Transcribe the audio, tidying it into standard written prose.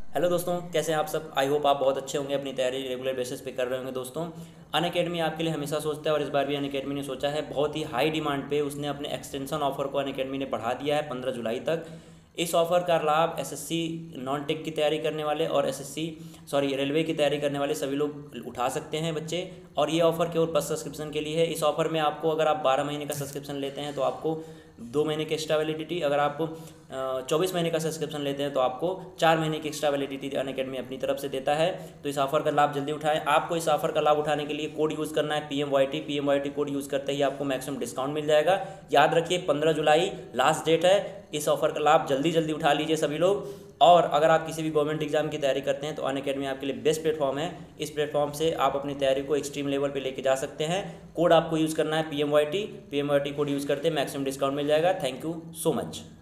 Hello दोस्तों, कैसे हैं आप सब। आई होप आप बहुत अच्छे होंगे, अपनी तैयारी रेगुलर बेसिस पे कर रहे होंगे। दोस्तों, अनअकैडमी आपके लिए हमेशा सोचता है और इस बार भी अनअकैडमी ने सोचा है। बहुत ही हाई डिमांड पे उसने अपने एक्सटेंशन ऑफर को अनअकैडमी ने बढ़ा दिया है 15 जुलाई तक। इस ऑफर का लाभ एसएससी नॉन टेक की तैयारी करने वाले और रेलवे की तैयारी करने वाले सभी लोग उठा सकते हैं बच्चे। और ये ऑफर केवल बस सब्सक्रिप्शन के लिए है। इस ऑफर में आपको, अगर आप 12 महीने का सब्सक्रिप्शन लेते हैं तो आपको 2 महीने की एक्स्ट्रा वैलिडिटी, अगर आप 24 महीने का सब्सक्रिप्शन लेते हैं तो आपको 4 महीने की एक्स्ट्रा वैलिडिटी अनअकैडमी अपनी तरफ से देता है। तो इस ऑफर का लाभ जल्दी उठाएं। आपको इस ऑफर का लाभ उठाने के लिए कोड यूज़ करना है PMYT कोड यूज़ करते ही आपको मैक्सिमम डिस्काउंट मिल जाएगा। याद रखिए 15 जुलाई लास्ट डेट है। इस ऑफर का लाभ जल्दी जल्दी उठा लीजिए सभी लोग। और अगर आप किसी भी गवर्नमेंट एग्जाम की तैयारी करते हैं तो अनअकैडमी आपके लिए बेस्ट प्लेटफॉर्म है। इस प्लेटफॉर्म से आप अपनी तैयारी को एक्सट्रीम लेवल पे लेके जा सकते हैं। कोड आपको यूज़ करना है PMYT कोड यूज़ करते हैं मैक्सिमम डिस्काउंट मिल जाएगा। Thank you so much.